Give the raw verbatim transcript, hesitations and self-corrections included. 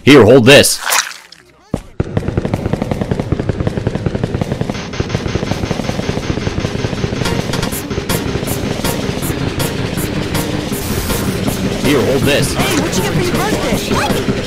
Here, hold this. Here, hold this. Hey, what'd you get for your birthday?